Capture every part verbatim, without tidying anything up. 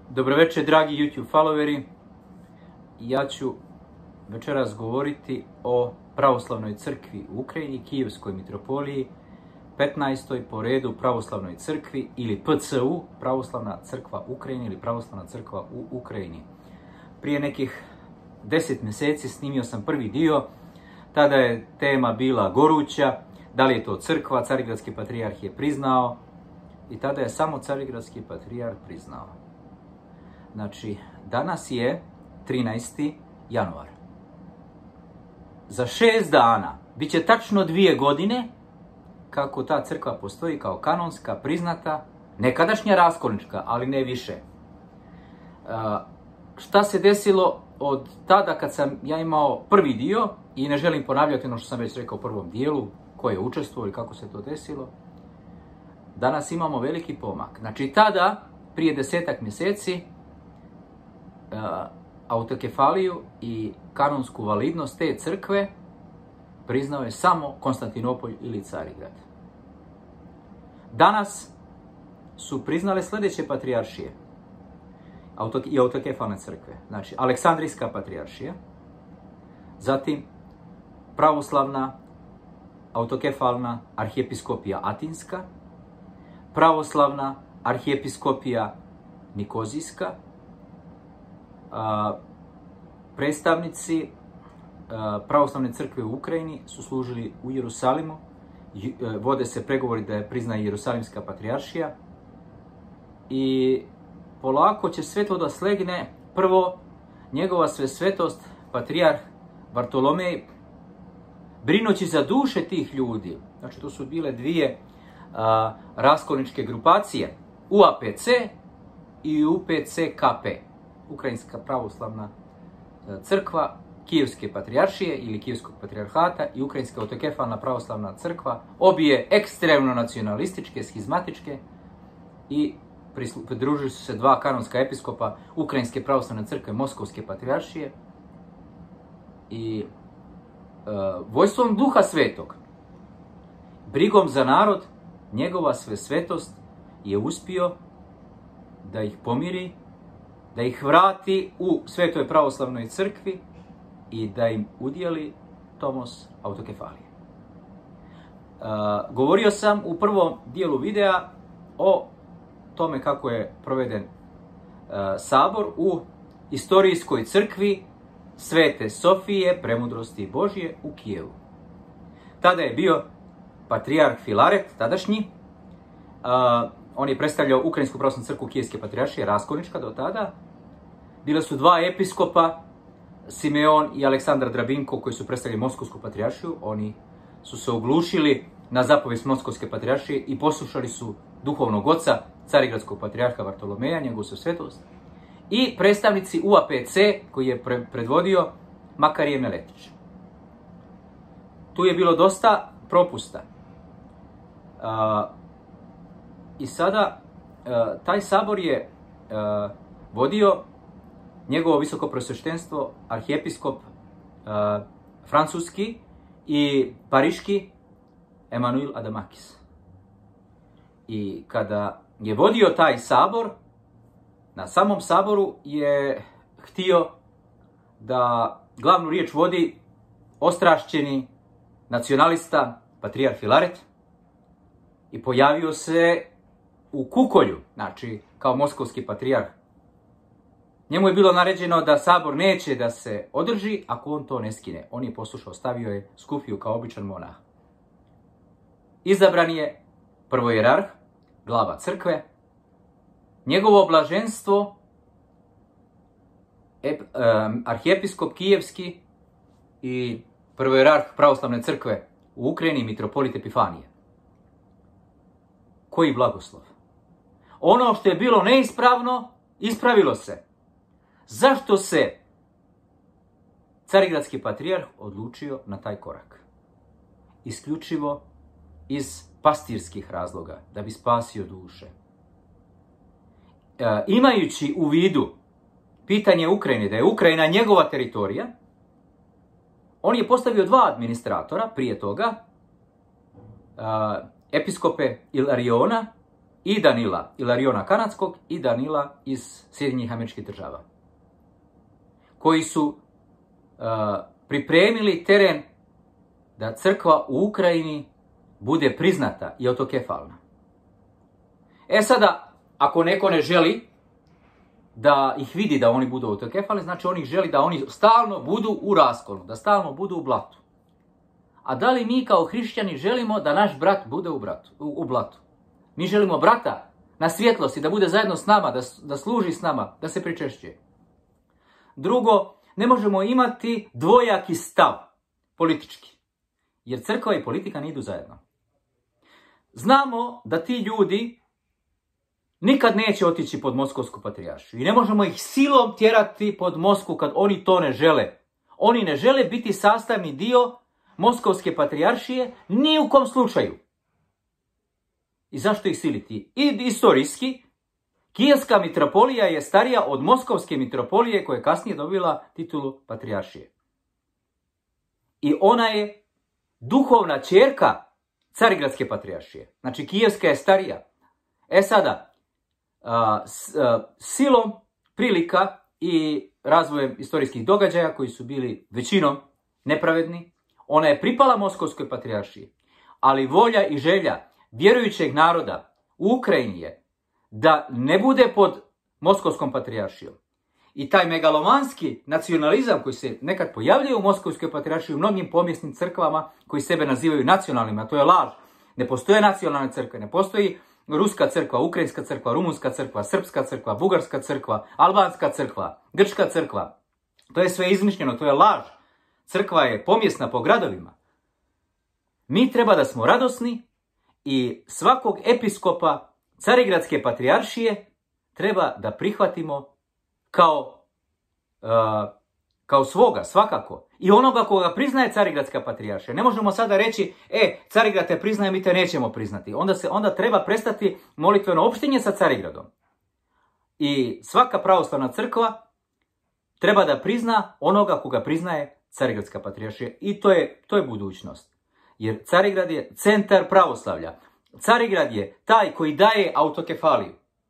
Dobro večer, dragi YouTube followeri. Ja ću večeras govoriti o pravoslavnoj crkvi u Ukrajini, Kijevskoj mitropoliji, petnaestoj po redu pravoslavnoj crkvi ili P C U, Pravoslavna crkva Ukrajine ili Pravoslavna crkva u Ukrajini. Prije nekih deset mjeseci snimio sam prvi dio, tada je tema bila goruća, da li je to crkva, Carigradski patrijarh je priznao i tada je samo Carigradski patrijarh priznao. Znači, danas je trinaesti januar. Za šest dana, bit će tačno dvije godine, kako ta crkva postoji kao kanonska, priznata, nekadašnja raskolnička, ali ne više. E, šta se desilo od tada kad sam ja imao prvi dio, i ne želim ponavljati ono što sam već rekao u prvom dijelu, ko je učestvovao i kako se to desilo. Danas imamo veliki pomak. Znači, tada, prije desetak mjeseci, Uh, autokefaliju i kanonsku validnost te crkve priznao je samo Konstantinopolj ili Carigrad. Danas su priznale sljedeće patrijaršije auto, i autokefalne crkve. Znači, Aleksandrijska patrijaršija, zatim pravoslavna autokefalna arhijepiskopija Atinska, pravoslavna arhijepiskopija Nikozijska, A, predstavnici a, pravoslavne crkve u Ukrajini su služili u Jerusalimu, J, a, vode se pregovori da je prizna Jerusalimska patrijaršija i polako će sve to da slegne. Prvo, njegova sve svetost, patrijarh Bartolomej, brinući za duše tih ljudi, znači to su bile dvije a, raskolničke grupacije, U A P C i U P C K P. Ukrajinska pravoslavna crkva, Kijevske patrijaršije ili Kijevskog patrijarhata i Ukrajinska autokefalna pravoslavna crkva, obje ekstremno nacionalističke, schizmatičke, i pridružili su se dva kanonska episkopa Ukrajinske pravoslavne crkve, Moskovske patrijaršije, i e, vojstvom Duha Svetog, brigom za narod, njegova sve svetost je uspio da ih pomiri, da ih vrati u Svetoj pravoslavnoj crkvi i da im udijeli tomos autokefalije. Uh, govorio sam u prvom dijelu videa o tome kako je proveden uh, sabor u istorijskoj crkvi Svete Sofije, Premudrosti Božje u Kijevu. Tada je bio patrijarh Filaret, tadašnji. Uh, on je predstavljao Ukrajinsku pravoslavnu crkvu Kijevske patrijaršije, raskolnička do tada. Bila su dva episkopa, Simeon i Aleksandar Drabinko, koji su predstavljali Moskovsku patrijaršiju. Oni su se oglušili na zapovijest Moskovske patrijaršije i poslušali su duhovnog oca, Carigradskog patrijarha Bartolomeja, njegovu svetost. I predstavnici U A P C, koji je pre predvodio Makarije Meletić. Tu je bilo dosta propusta. Uh, I sada, uh, taj sabor je uh, vodio njegovo visoko preosveštenstvo, arhijepiskop uh, francuski i pariški Emanuil Adamakis. I kada je vodio taj sabor, na samom saboru je htio da glavnu riječ vodi ostrašćeni nacionalista patrijarh Filaret i pojavio se u kukolju, znači kao moskovski patrijarh. Njemu je bilo naređeno da sabor neće da se održi ako on to ne skine. On je poslušao, stavio je skufiju kao običan monah. Izabran je prvojerarh, glava crkve, njegovo blaženstvo, ep, um, arhijepiskop Kijevski i prvojerarh pravoslavne crkve u Ukrajini, mitropolit Epifanije. Koji blagoslov! Ono što je bilo neispravno, ispravilo se. Zašto se Carigradski patrijarh odlučio na taj korak? Isključivo iz pastirskih razloga, da bi spasio duše. E, imajući u vidu pitanje Ukrajine, da je Ukrajina njegova teritorija, on je postavio dva administratora prije toga, e, episkope Ilariona i Danila Ilariona Kanadskog i Danila iz Sjedinjenih Američkih Država, koji su uh, pripremili teren da crkva u Ukrajini bude priznata i autokefalna. E sada, ako neko ne želi da ih vidi da oni budu autokefalni, znači on ih želi da oni stalno budu u raskolu, da stalno budu u blatu. A da li mi kao hrišćani želimo da naš brat bude u, bratu, u, u blatu? Mi želimo brata na svjetlosti, da bude zajedno s nama, da, da služi s nama, da se pričešćuje. Drugo, ne možemo imati dvojaki stav politički, jer crkva i politika ne idu zajedno. Znamo da ti ljudi nikad neće otići pod Moskovsku patrijaršiju i ne možemo ih silom tjerati pod Moskvu kad oni to ne žele. Oni ne žele biti sastavni dio Moskovske patrijaršije ni u kom slučaju. I zašto ih siliti? I istorijski, Kijevska mitropolija je starija od Moskovske mitropolije koja je kasnije dobila titulu patrijaršije. I ona je duhovna ćerka Carigradske patrijaršije. Znači Kijevska je starija. E sada, a, s, a, silom prilika i razvojem istorijskih događaja koji su bili većinom nepravedni, ona je pripala Moskovskoj patrijaršiji. Ali volja i želja vjerujućeg naroda u Ukrajini je da ne bude pod Moskovskom patrijaršijom. I taj megalomanski nacionalizam koji se nekad pojavljuje u Moskovskoj patrijaršiji u mnogim pomjesnim crkvama koji sebe nazivaju nacionalnima, to je laž. Ne postoje nacionalne crkve, ne postoji Ruska crkva, Ukrajinska crkva, Rumunska crkva, Srpska crkva, Bugarska crkva, Albanska crkva, Grčka crkva. To je sve izmišljeno, to je laž. Crkva je pomjesna po gradovima. Mi treba da smo radosni i svakog episkopa Carigradske patrijaršije treba da prihvatimo kao, uh, kao svoga, svakako. I onoga koga priznaje Carigradska patrijaršija. Ne možemo sada reći, e, Carigrad te priznaje, mi te nećemo priznati. Onda, se, onda treba prestati molitveno opštenje sa Carigradom. I svaka pravoslavna crkva treba da prizna onoga koga priznaje Carigradska patrijaršija. I to je, to je budućnost. Jer Carigrad je centar pravoslavlja. Carigrad je taj koji daje autokefaliju.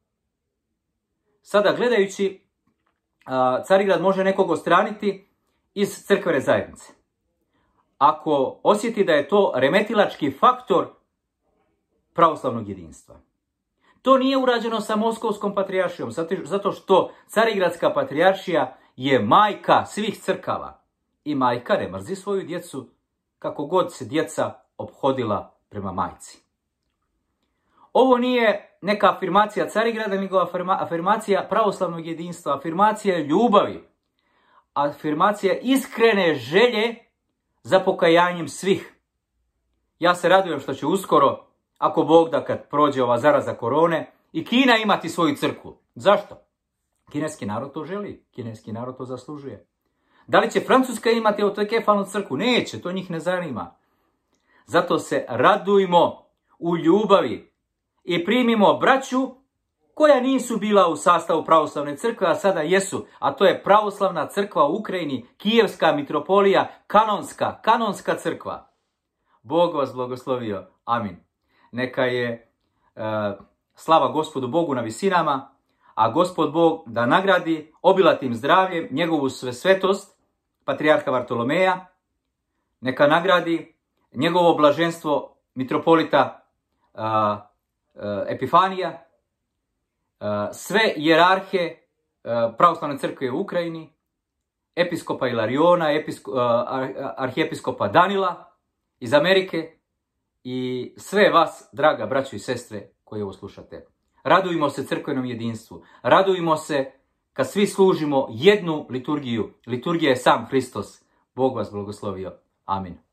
Sada gledajući, Carigrad može nekog odstraniti iz crkvene zajednice. Ako osjeti da je to remetilački faktor pravoslavnog jedinstva. To nije urađeno sa Moskovskom patrijaršijom, zato što Carigradska patrijaršija je majka svih crkava. I majka ne mrzi svoju djecu kako god se djeca ophodila prema majci. Ovo nije neka afirmacija Carigrada, nego afirmacija pravoslavnog jedinstva, afirmacija ljubavi, afirmacija iskrene želje za pokajanjem svih. Ja se radujem što će uskoro, ako Bog da kad prođe ova zaraza korone, i Kina imati svoju crkvu. Zašto? Kineski narod to želi, kineski narod to zaslužuje. Da li će Francuska imati autokefalnu crkvu? Neće, to njih ne zanima. Zato se radujmo u ljubavi i primimo braću koja nisu bila u sastavu pravoslavne crkve, a sada jesu. A to je pravoslavna crkva u Ukrajini, Kijevska mitropolija, kanonska, kanonska crkva. Bog vas blagoslovio. Amin. Neka je uh, slava Gospodu Bogu na visinama, a Gospod Bog da nagradi obilatim zdravljem njegovu sve svetost, patrijarha Vartolomeja, neka nagradi njegovo blaženstvo mitropolita uh, uh, Epifanija, uh, sve hijerarhe uh, pravoslavne crkve u Ukrajini, episkopa Ilariona, episko, uh, arhijepiskopa Danila iz Amerike i sve vas, draga braćo i sestre koji ovo slušate. Radujmo se crkvenom jedinstvu. Radujmo se kad svi služimo jednu liturgiju. Liturgija je sam Hristos. Bog vas blagoslovio. Amin.